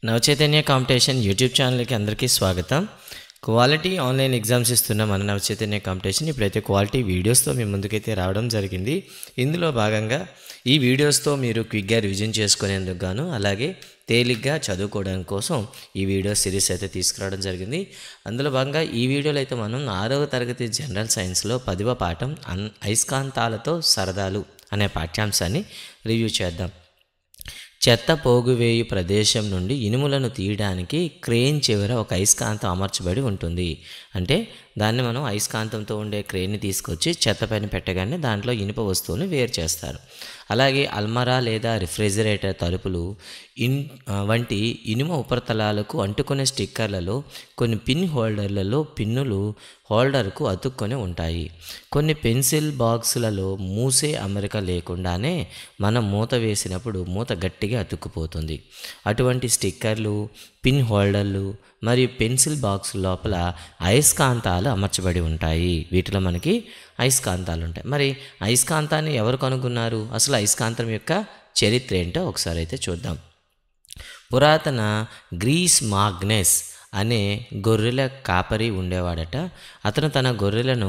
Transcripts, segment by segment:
Navachaitanya competition YouTube ఛానల్కి అందరికీ స్వాగతం. క్వాలిటీ ఆన్లైన్ ఎగ్జామ్స్ ఇస్తున్న మన నవచైతన్య కాంపిటీషన్ ఇప్పుడైతే క్వాలిటీ వీడియోస్తో మీ ముందుకైతే రావడం జరిగింది. ఇందులో భాగంగా ఈ వీడియోస్తో మీరు క్విక్గా రివిజన్ చేసుకునేందుకు గాను అలాగే తేలిగ్గా చదువుకోవడం కోసం ఈ వీడియో సిరీస్ అయితే తీసుకురావడం జరిగింది. అందులో భాగంగా ఈ వీడియోలో అయితే మనం 6వ తరగతి జనరల్ సైన్స్లో 10వ పాఠం అయస్కాంతాలతో సరదాలు అనే పాఠ్యాంశాన్ని రివ్యూ చేద్దాం. చెత్త పోగువేయు ప్రదేశం నుండి ఇనుములను తీయడానికి క్రేన్ చివర ఒక అయస్కాంతం అమర్చబడి ఉంటుంది. అంటే దాన్ని మనం అయస్కాంతంతో ఉండే క్రేన్ని తీసుకొచ్చి చెత్త పైన పెట్టగానే దాంట్లో ఇనుప వస్తువుని వేరు చేస్తారు. అలాగే అల్మరా లేదా రిఫ్రిజిరేటర్ తలుపులు వంటి ఇనుము ఉపరితలాలకు అంటుకునే స్టిక్కర్లలో కొన్ని పిన్ హోల్డర్లలో పిన్నులు హోల్డర్కు అతుక్కొని ఉంటాయి. కొన్ని పెన్సిల్ బాక్సులలో మూసే అమరిక లేకుండానే మనం మూత వేసినప్పుడు మూత గట్టిగా అతుక్కుపోతుంది. అటువంటి స్టిక్కర్లు, పిన్ హోల్డర్లు మరియు పెన్సిల్ బాక్స్ లోపల అయస్కాంతాలు అమర్చబడి ఉంటాయి. వీటిలో మనకి అయస్కాంతాలు ఉంటాయి. మరి అయస్కాంతాన్ని ఎవరు కనుగొన్నారు? అసలు అయస్కాంతం యొక్క చరిత్ర ఏంటో ఒకసారి అయితే చూద్దాం. పురాతన గ్రీస్ మాగ్నెస్ అనే గొర్రెల కాపరి ఉండేవాడట. అతను తన గొర్రెలను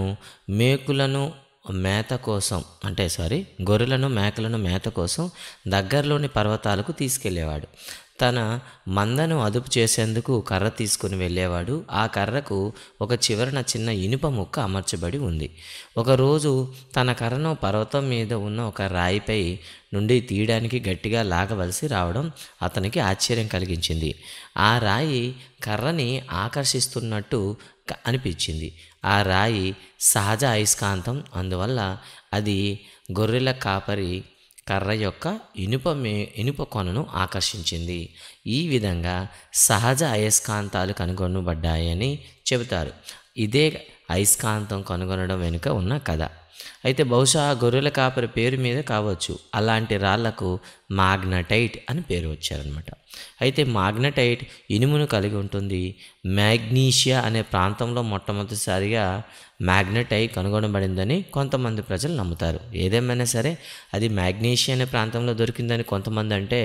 గొర్రెలను మేకలను మేత కోసం దగ్గరలోని పర్వతాలకు తీసుకెళ్లేవాడు. తన మందను అదుపు చేసేందుకు కర్ర తీసుకుని వెళ్ళేవాడు. ఆ కర్రకు ఒక చివరన చిన్న ఇనుప ముక్క అమర్చబడి ఉంది. ఒకరోజు తన కర్రను పర్వతం మీద ఉన్న ఒక రాయిపై నుండి తీయడానికి గట్టిగా లాగవలసి రావడం అతనికి ఆశ్చర్యం కలిగించింది. ఆ రాయి కర్రని ఆకర్షిస్తున్నట్టు అనిపించింది. ఆ రాయి సహజ అయస్కాంతం. అందువల్ల అది గొర్రెల కాపరి కర్ర యొక్క ఇనుప కొనను ఆకర్షించింది. ఈ విధంగా సహజ అయస్కాంతాలు కనుగొనబడ్డాయని చెబుతారు. ఇదే అయస్కాంతం కనుగొనడం వెనుక ఉన్న కథ. అయితే బహుశా గొర్రెల కాపరి పేరు మీద కావచ్చు అలాంటి రాళ్లకు మాగ్నటైట్ అని పేరు వచ్చారనమాట. అయితే మాగ్నటైట్ ఇనుమును కలిగి ఉంటుంది. మ్యాగ్నీషియా అనే ప్రాంతంలో మొట్టమొదటిసారిగా మ్యాగ్నటైట్ కనుగొనబడిందని కొంతమంది ప్రజలు నమ్ముతారు. ఏదేమైనా సరే అది మ్యాగ్నీషియా అనే ప్రాంతంలో దొరికిందని కొంతమంది అంటే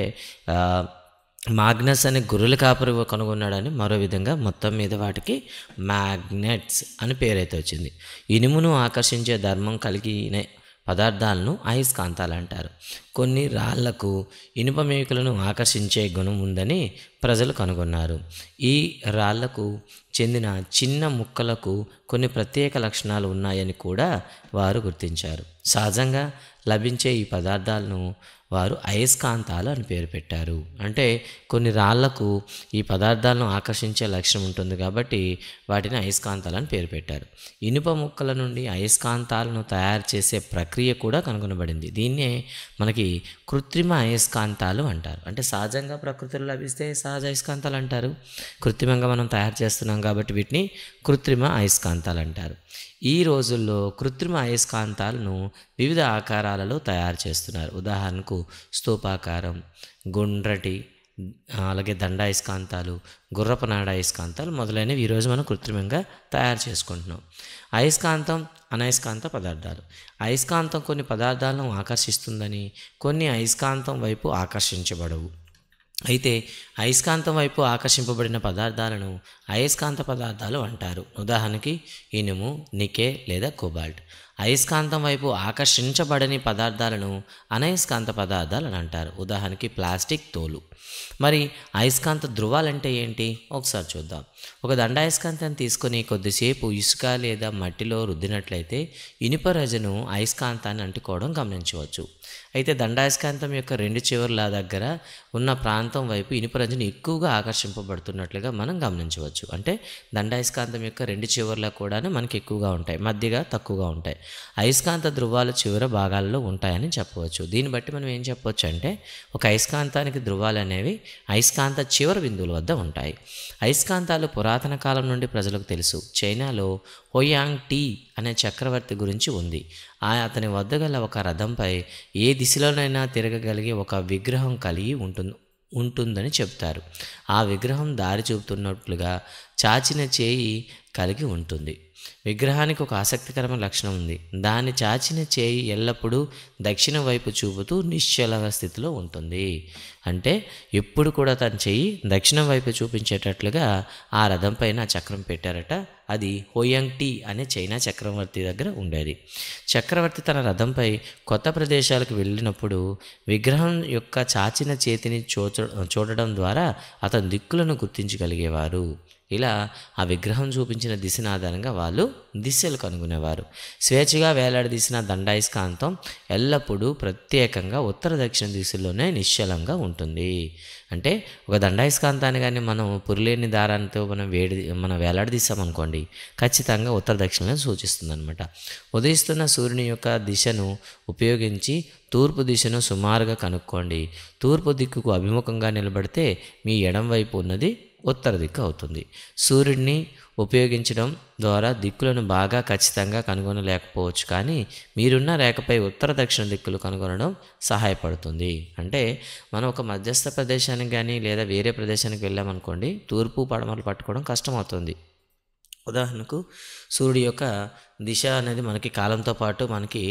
మాగ్నస్ అనే గొర్రెల కాపరి కనుగొన్నాడని మరో విధంగా మొత్తం మీద వాటికి మ్యాగ్నెట్స్ అని పేరైతే వచ్చింది. ఇనుమును ఆకర్షించే ధర్మం కలిగిన పదార్థాలను అయస్కాంతాలు అంటారు. కొన్ని రాళ్లకు ఇనుప మేకులను ఆకర్షించే గుణం ఉందని ప్రజలు కనుగొన్నారు. ఈ రాళ్లకు చెందిన చిన్న ముక్కలకు కొన్ని ప్రత్యేక లక్షణాలు ఉన్నాయని కూడా వారు గుర్తించారు. సహజంగా లభించే ఈ పదార్థాలను వారు అయస్కాంతాలు అని పేరు పెట్టారు. అంటే కొన్ని రాళ్లకు ఈ పదార్థాలను ఆకర్షించే లక్షణం ఉంటుంది కాబట్టి వాటిని అయస్కాంతాలు అని పేరు పెట్టారు. ఇనుప ముక్కల నుండి అయస్కాంతాలను తయారు చేసే ప్రక్రియ కూడా కనుగొనబడింది. దీన్నే మనకి కృత్రిమ అయస్కాంతాలు అంటారు. అంటే సహజంగా ప్రకృతిలో లభిస్తే సహజ అయస్కాంతాలు అంటారు. కృత్రిమంగా మనం తయారు చేస్తున్నాం కాబట్టి వీటిని కృత్రిమ అయస్కాంతాలు అంటారు. ఈ రోజుల్లో కృత్రిమ అయస్కాంతాలను వివిధ ఆకారాలలో తయారు చేస్తున్నారు. ఉదాహరణకు స్తూపాకారం, గుండ్రటి, అలాగే దండాయస్కాంతాలు, గుర్రపనాడ అయస్కాంతాలు మొదలైనవి ఈరోజు మనం కృత్రిమంగా తయారు చేసుకుంటున్నాం. అయస్కాంతం, అనయస్కాంత పదార్థాలు. అయస్కాంతం కొన్ని పదార్థాలను ఆకర్షిస్తుందని, కొన్ని అయస్కాంతం వైపు ఆకర్షించబడవు. అయితే అయస్కాంతం వైపు ఆకర్షింపబడిన పదార్థాలను అయస్కాంత పదార్థాలు అంటారు. ఉదాహరణకి ఇనుము, నికెల్ లేదా కోబాల్ట్. అయస్కాంతం వైపు ఆకర్షించబడని పదార్థాలను అనయస్కాంత పదార్థాలు అని అంటారు. ఉదాహరణకి ప్లాస్టిక్, తోలు. మరి అయస్కాంత ధృవాలంటే ఏంటి ఒకసారి చూద్దాం. ఒక దండాయస్కాంతాన్ని తీసుకొని కొద్దిసేపు ఇసుక లేదా మట్టిలో రుద్దినట్లయితే ఇనుప రజను అయస్కాంతాన్ని అంటుకోవడం గమనించవచ్చు. అయితే దండాయస్కాంతం యొక్క రెండు చివర్ల దగ్గర ఉన్న ప్రాంతం వైపు ఇనుప రజను ఎక్కువగా ఆకర్షింపబడుతున్నట్లుగా మనం గమనించవచ్చు. అంటే దండాయస్కాంతం యొక్క రెండు చివర్ల కూడా మనకి ఎక్కువగా ఉంటాయి, మధ్యగా తక్కువగా ఉంటాయి. అయస్కాంత ధృవాలు చివర భాగాల్లో ఉంటాయని చెప్పవచ్చు. దీన్ని బట్టి మనం ఏం చెప్పవచ్చు అంటే ఒక అయస్కాంతానికి ధృవాలు అనేవి అయస్కాంత చివరి బిందువుల వద్ద ఉంటాయి. అయస్కాంతాలు పురాతన కాలం నుండి ప్రజలకు తెలుసు. చైనాలో హోయాంగ్ టీ అనే చక్రవర్తి గురించి ఉంది. అతని వద్ద గల ఒక రథంపై ఏ దిశలోనైనా తిరగగలిగే ఒక విగ్రహం కలిగి ఉంటుందని చెప్తారు. ఆ విగ్రహం దారి చూపుతున్నట్లుగా చాచిన చేయి కలిగి ఉంటుంది. విగ్రహానికి ఒక ఆసక్తికరమైన లక్షణం ఉంది. దాని చాచిన చేయి ఎల్లప్పుడూ దక్షిణ వైపు చూపుతూ నిశ్చల స్థితిలో ఉంటుంది. అంటే ఎప్పుడు కూడా తన చెయ్యి దక్షిణం వైపు చూపించేటట్లుగా ఆ రథం పైన చక్రం పెట్టారట. అది హోయాంగ్ టీ అనే చైనా చక్రవర్తి దగ్గర ఉండేది. చక్రవర్తి తన రథంపై కొత్త ప్రదేశాలకు వెళ్ళినప్పుడు విగ్రహం యొక్క చాచిన చేతిని చూడడం ద్వారా అతని దిక్కులను గుర్తించగలిగేవారు. ఇలా ఆ విగ్రహం చూపించిన దిశను ఆధారంగా వాళ్ళు దిశలు కనుగొనేవారు. స్వేచ్ఛగా వేలాడదీసిన దండాయస్కాంతం ఎల్లప్పుడూ ప్రత్యేకంగా ఉత్తర దక్షిణ దిశలోనే నిశ్చలంగా ఉంటుంది. అంటే ఒక దండాయస్కాంతాన్ని కానీ మనం పురిలేని దారాలతో మనం వేలాడదీసామనుకోండి, ఖచ్చితంగా ఉత్తర దక్షిణలో సూచిస్తుంది అనమాట. ఉదయిస్తున్న సూర్యుని యొక్క దిశను ఉపయోగించి తూర్పు దిశను సుమారుగా కనుక్కోండి. తూర్పు దిక్కుకు అభిముఖంగా నిలబడితే మీ ఎడం వైపు ఉన్నది ఉత్తర దిక్కు అవుతుంది. సూర్యుడిని ఉపయోగించడం ద్వారా దిక్కులను బాగా ఖచ్చితంగా కనుగొనలేకపోవచ్చు, కానీ మీరున్న రేఖపై ఉత్తర దక్షిణ దిక్కులు కనుగొనడం సహాయపడుతుంది. అంటే మనం ఒక మధ్యస్థ ప్రదేశానికి కానీ లేదా వేరే ప్రదేశానికి వెళ్ళామనుకోండి, తూర్పు పడమరలు పట్టుకోవడం కష్టమవుతుంది. ఉదాహరణకు సూర్యుడి యొక్క దిశ అనేది మనకి కాలంతో పాటు మనకి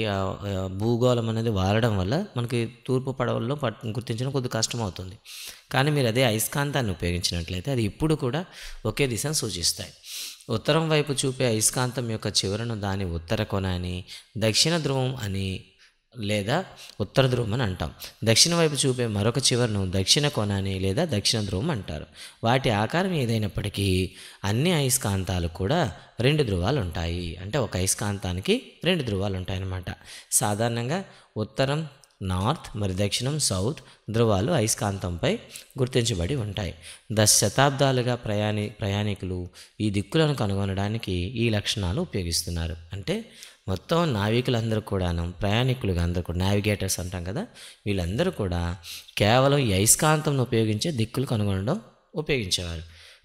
భూగోళం అనేది వారడం వల్ల మనకి తూర్పు పడవల్లో గుర్తించడం కొద్దిగా కష్టమవుతుంది. కానీ మీరు అదే అయస్కాంతాన్ని ఉపయోగించినట్లయితే అది ఇప్పుడు కూడా ఒకే దిశను సూచిస్తాయి. ఉత్తరం వైపు చూపే అయస్కాంతం యొక్క చివరను దాని ఉత్తర కొన అని, దక్షిణ ధ్రువం అని లేదా ఉత్తర ధ్రువం అని అంటాం. దక్షిణ వైపు చూపే మరొక చివరను దక్షిణ కొన అని లేదా దక్షిణ ధ్రువం అంటారు. వాటి ఆకారం ఏదైనప్పటికీ అన్ని అయస్కాంతాలు కూడా 2 ధ్రువాలు ఉంటాయి. అంటే ఒక అయస్కాంతానికి 2 ధ్రువాలు ఉంటాయన్నమాట. సాధారణంగా ఉత్తరం నార్త్ మరి దక్షిణం సౌత్ ధ్రువాలు అయస్కాంతంపై గుర్తించబడి ఉంటాయి. శతాబ్దాలుగా ప్రయాణికులు ఈ దిక్కులను కనుగొనడానికి ఈ లక్షణాలు ఉపయోగిస్తున్నారు. అంటే మొత్తం నావికులందరూ కూడాను, ప్రయాణికులుగా అందరూ కూడా నావిగేటర్స్ అంటాం కదా, వీళ్ళందరూ కూడా కేవలం ఈ అయస్కాంతంను ఉపయోగించే దిక్కులు కనుగొనడం ఉపయోగించేవారు.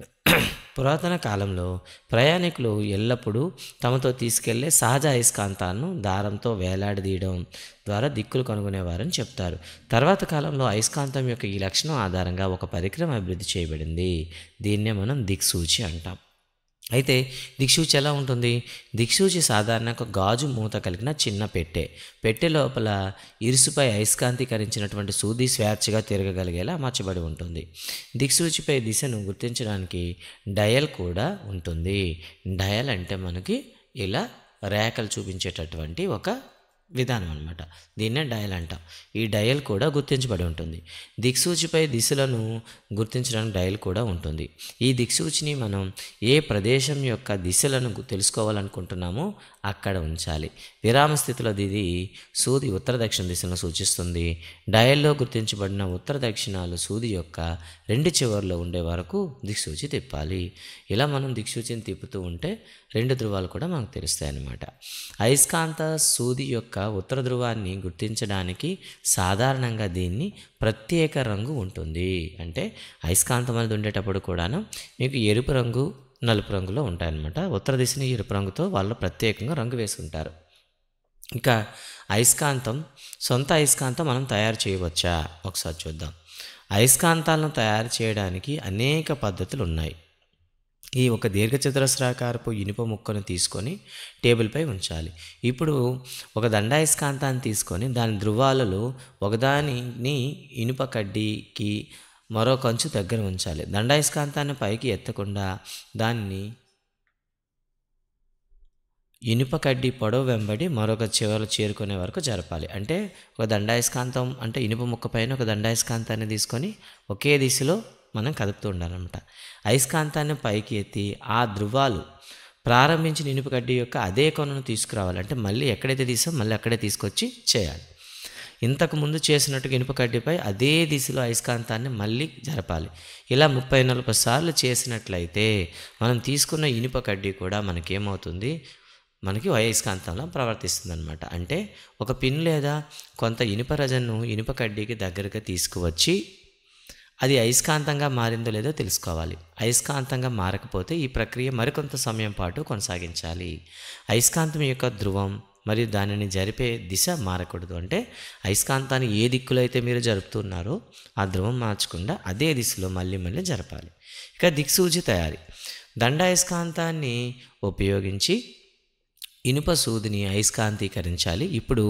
పురాతన కాలంలో ప్రయాణికులు ఎల్లప్పుడూ తమతో తీసుకెళ్లే సహజ అయస్కాంతాలను దారంతో వేలాడదీయడం ద్వారా దిక్కులు కనుగొనేవారని చెప్తారు. తర్వాత కాలంలో అయస్కాంతం యొక్క ఈ లక్షణం ఆధారంగా ఒక పరికరం అభివృద్ధి చేయబడింది. దీన్నే మనం దిక్సూచి అంటాం. అయితే దిక్సూచి ఎలా ఉంటుంది? దిక్సూచి సాధారణంగా గాజు మూత కలిగిన చిన్న పెట్టె లోపల ఇరుసుపై అయస్కాంతీకరించినటువంటి సూది స్వేచ్ఛగా తిరగగలిగేలా అమర్చబడి ఉంటుంది. దిక్సూచిపై దిశను గుర్తించడానికి డయల్ కూడా ఉంటుంది. డయల్ అంటే మనకి ఇలా రేఖలు చూపించేటటువంటి ఒక విధానం అనమాట. దీన్నే డయల్ అంటాం. ఈ డయల్ కూడా గుర్తించబడి ఉంటుంది. దిక్సూచిపై దిశలను గుర్తించడానికి డయల్ కూడా ఉంటుంది. ఈ దిక్సూచిని మనం ఏ ప్రదేశం యొక్క దిశలను తెలుసుకోవాలనుకుంటున్నామో అక్కడ ఉంచాలి. విరామ స్థితిలో ఇది సూది ఉత్తర దక్షిణ దిశను సూచిస్తుంది. డయల్లో గుర్తించబడిన ఉత్తర దక్షిణాలు సూది యొక్క 2 చివర్లో ఉండే వరకు దిక్సూచి తిప్పాలి. ఇలా మనం దిక్సూచిని తిప్పుతూ ఉంటే 2 ధ్రువాలు కూడా మనకు తెలుస్తాయి అన్నమాట. అయస్కాంత సూది యొక్క ఉత్తర ధ్రువాన్ని గుర్తించడానికి సాధారణంగా దీన్ని ప్రత్యేక రంగు ఉంటుంది. అంటే అయస్కాంతం అనేది ఉండేటప్పుడు కూడాను మీకు ఎరుపు రంగు, నలుపు రంగులో ఉంటాయన్నమాట. ఉత్తర దిశని ఎరుపు రంగుతో వాళ్ళు ప్రత్యేకంగా రంగు వేసుకుంటారు. ఇంకా సొంత అయస్కాంతం మనం తయారు చేయవచ్చా? ఒకసారి చూద్దాం. అయస్కాంతాలను తయారు చేయడానికి అనేక పద్ధతులు ఉన్నాయి. ఈ ఒక దీర్ఘచతురస్రాకారపు ఇనుప ముక్కను తీసుకొని టేబుల్పై ఉంచాలి. ఇప్పుడు ఒక దండాయస్కాంతాన్ని తీసుకొని దాని ధ్రువాలలో ఒకదానిని ఇనుప కడ్డీకి మరో కంచు దగ్గర ఉంచాలి. దండాయస్కాంతాన్ని పైకి ఎత్తకుండా దాన్ని ఇనుప కడ్డీ పొడవు వెంబడి మరొక చివర చేరుకునే వరకు జరపాలి. అంటే ఒక దండాయస్కాంతం అంటే ఇనుప ముక్క పైన ఒక దండాయస్కాంతాన్ని తీసుకొని ఒకే దిశలో మనం కదుపుతూ ఉండాలన్నమాట. అయస్కాంతాన్ని పైకి ఎత్తి ఆ ధ్రువాలు ప్రారంభించిన ఇనుప కడ్డీ యొక్క అదే కొనను తీసుకురావాలి. అంటే మళ్ళీ ఎక్కడైతే తీసామో మళ్ళీ అక్కడే తీసుకొచ్చి చేయాలి. ఇంతకు ముందు చేసినట్టుగా ఇనుప కడ్డీపై అదే దిశలో అయస్కాంతాన్ని మళ్ళీ జరపాలి. ఇలా 30-40 సార్లు చేసినట్లయితే మనం తీసుకున్న ఇనుప కడ్డీ కూడా మనకి అయస్కాంతంలో ప్రవర్తిస్తుంది అనమాట. అంటే ఒక పిన్ లేదా కొంత ఇనుప రజన్ను ఇనుప కడ్డీకి దగ్గరగా తీసుకువచ్చి అది అయస్కాంతంగా మారిందో లేదో తెలుసుకోవాలి. అయస్కాంతంగా మారకపోతే ఈ ప్రక్రియ మరికొంత సమయం పాటు కొనసాగించాలి. అయస్కాంతం యొక్క ధ్రువం మరియు దానిని జరిపే దిశ మారకూడదు. అంటే అయస్కాంతాన్ని ఏ దిక్కులో అయితే మీరు జరుపుతున్నారో ఆ ధ్రువం మార్చకుండా అదే దిశలో మళ్ళీ జరపాలి. ఇక దిక్సూచి తయారీ. దండాయస్కాంతాన్ని ఉపయోగించి ఇనుప సూదిని అయస్కాంతీకరించాలి. ఇప్పుడు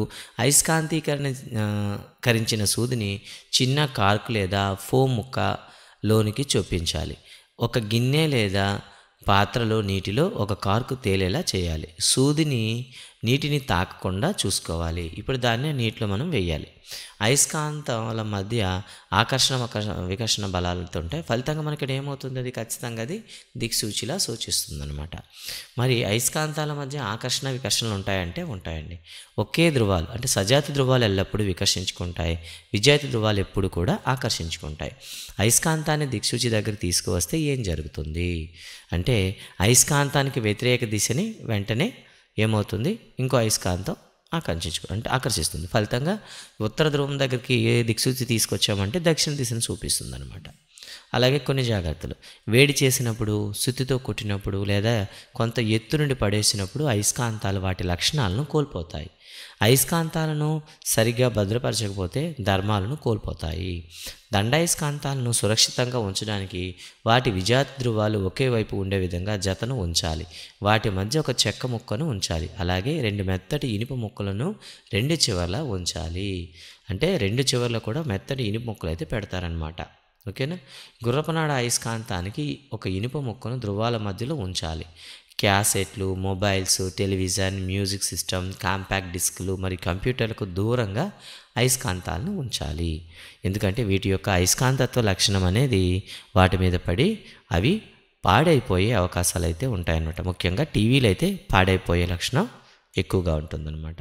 కరించిన సూదిని చిన్న కార్క్ లేదా ఫోమ్ ముక్కలోనికి చొప్పించాలి. ఒక గిన్నె లేదా పాత్రలో నీటిలో ఒక కార్కు తేలేలా చేయాలి. సూదిని నీటిని తాకకుండా చూసుకోవాలి. ఇప్పుడు దాన్ని నీటిలో మనం వేయాలి. అయస్కాంతాల మధ్య ఆకర్షణ వికర్షణ బలాలతో ఉంటాయి. ఫలితంగా మనకి ఇక్కడ ఏమవుతుంది, అది ఖచ్చితంగా అది దిక్సూచిలా సూచిస్తుంది అనమాట. మరి అయస్కాంతాల మధ్య ఆకర్షణ వికర్షణలు ఉంటాయంటే ఉంటాయండి. ఒకే ధృవాలు అంటే సజాతి ధృవాలు ఎల్లప్పుడూ వికర్షించుకుంటాయి, విజాతి ధృవాలు ఎప్పుడు కూడా ఆకర్షించుకుంటాయి. అయస్కాంతాన్ని దిక్సూచి దగ్గర తీసుకువస్తే ఏం జరుగుతుంది అంటే అయస్కాంతానికి వ్యతిరేక దిశని వెంటనే ఏమవుతుంది, ఇంకో అయస్కాంతం ఆకర్షిస్తుంది. ఫలితంగా ఉత్తర ధ్రువం దగ్గరికి ఏ దిక్సూచి తీసుకొచ్చామంటే దక్షిణ దిశను చూపిస్తుంది అనమాట. అలాగే కొన్ని జాగ్రత్తలు, వేడి చేసినప్పుడు, సుత్తితో కొట్టినప్పుడు లేదా కొంత ఎత్తు నుండి పడేసినప్పుడు అయస్కాంతాలు వాటి లక్షణాలను కోల్పోతాయి. అయస్కాంతాలను సరిగ్గా భద్రపరచకపోతే ధర్మాలను కోల్పోతాయి. దండాయస్కాంతాలను సురక్షితంగా ఉంచడానికి వాటి విజాతి ధృవాలు ఒకే వైపు ఉండే విధంగా జతను ఉంచాలి. వాటి మధ్య ఒక చెక్క ముక్కను ఉంచాలి. అలాగే 2 మెత్తటి ఇనుప ముక్కలను 2 చివర్ల ఉంచాలి. అంటే 2 చివర్ల కూడా మెత్తటి ఇనుప ముక్కలు అయితే పెడతారనమాట. ఓకేనా. గుర్రపనాడ అయస్కాంతానికి ఒక ఇనుప ముక్కను ధృవాల మధ్యలో ఉంచాలి. క్యాసెట్లు, mobiles, television, music system, compact డిస్కులు మరియు కంప్యూటర్లకు దూరంగా అయస్కాంతాలను ఉంచాలి. ఎందుకంటే వీటి యొక్క అయస్కాంతత్వ లక్షణం అనేది వాటి మీద పడి అవి పాడైపోయే అవకాశాలు అయితే ఉంటాయన్నమాట. ముఖ్యంగా టీవీలు అయితే పాడైపోయే లక్షణం ఎక్కువగా ఉంటుందన్నమాట.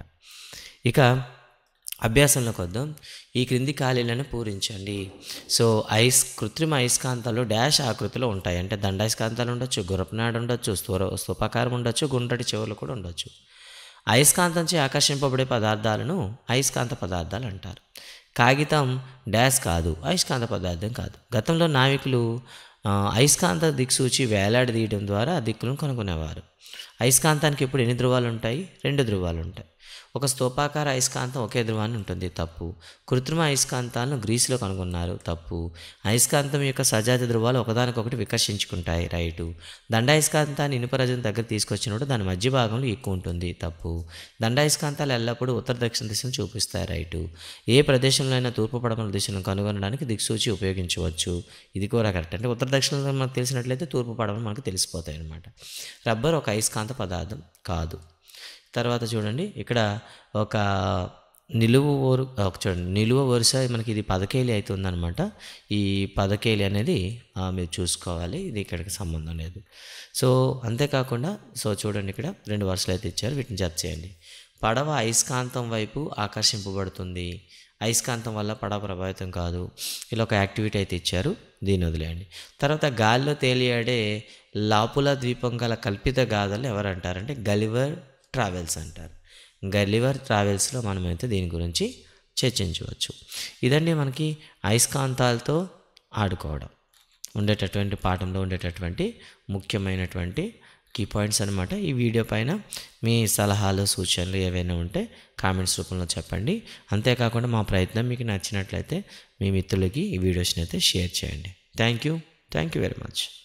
ఇక అభ్యాసంలోకి వద్దాం. ఈ క్రింది ఖాళీలను పూరించండి. సో కృత్రిమ అయస్కాంతాలు డాష్ ఆకృతిలో ఉంటాయి. అంటే దండాయస్కాంతాలు ఉండొచ్చు, గుర్రపునాడ ఉండొచ్చు, స్థూపాకారం ఉండొచ్చు, గుండ్రటి చివర్లు కూడా ఉండొచ్చు. అయస్కాంతంచే ఆకర్షింపబడే పదార్థాలను అయస్కాంత పదార్థాలు అంటారు. కాగితం డాష్ కాదు, అయస్కాంత పదార్థం కాదు. గతంలో నావికులు అయస్కాంత దిక్సూచి వేలాడదీయడం ద్వారా ఆ దిక్కులను కనుగొనేవారు. అయస్కాంతానికి ఎప్పుడు ఎన్ని ధృవాలు ఉంటాయి? 2 ధృవాలు ఉంటాయి. ఒక స్థూపాకార అయస్కాంతం ఒకే ధృవాన్ని ఉంటుంది, తప్పు. కృత్రిమ అయస్కాంతాలను గ్రీసులో కనుగొన్నారు, తప్పు. అయస్కాంతం యొక్క సజాతి ధృవాలు ఒకదానికొకటి వికర్షించుకుంటాయి, రైటు. దండాయస్కాంతాన్ని ఇనుపరజం దగ్గర తీసుకొచ్చినప్పుడు దాని మధ్య భాగంలో ఎక్కువ ఉంటుంది, తప్పు. దండాయస్కాంతాలు ఎల్లప్పుడూ ఉత్తర దక్షిణ దిశను చూపిస్తాయి, రైటు. ఏ ప్రదేశంలో అయినా తూర్పు పడమర దిశను కనుగొనడానికి దిక్సూచి ఉపయోగించవచ్చు, ఇది కూడా కరెక్ట్. అంటే ఉత్తర దక్షిణంలో మనకు తెలిసినట్లయితే తూర్పు పడమర మనకు తెలిసిపోతాయి అన్నమాట. రబ్బర్ ఒక అయస్కాంత పదార్థం కాదు. తర్వాత చూడండి, ఇక్కడ ఒక నిలువ వరుస మనకి ఇది పదకేలి అవుతుందన్నమాట. ఈ పదకేలి అనేది మీరు చూసుకోవాలి, ఇది ఇక్కడికి సంబంధం లేదు. సో అంతేకాకుండా చూడండి, ఇక్కడ 2 వరుసలు అయితే ఇచ్చారు, వీటిని జత చేయండి. పడవ అయస్కాంతం వైపు ఆకర్షింపబడుతుంది, అయస్కాంతం వల్ల పడవ ప్రభావితం కాదు. ఇలా ఒక యాక్టివిటీ అయితే ఇచ్చారు, దీన్ని వదిలేయండి. తర్వాత గాలిలో తేలియాడే లాపుల ద్వీపం గల కల్పిత గాథలు ఎవరంటారంటే గలివర్ ట్రావెల్స్ అంటారు. గలివర్ ట్రావెల్స్లో మనమైతే దీని గురించి చర్చించవచ్చు. ఇదండి మనకి అయస్కాంతాలతో ఆడుకోవడం ఉండేటటువంటి పాఠంలో ఉండేటటువంటి ముఖ్యమైనటువంటి కీ పాయింట్స్ అనమాట. ఈ వీడియో పైన మీ సలహాలు, సూచనలు ఏవైనా ఉంటే కామెంట్స్ రూపంలో చెప్పండి. అంతేకాకుండా మా ప్రయత్నం మీకు నచ్చినట్లయితే మీ మిత్రులకి ఈ వీడియోస్ని అయితే షేర్ చేయండి. Thank you very much.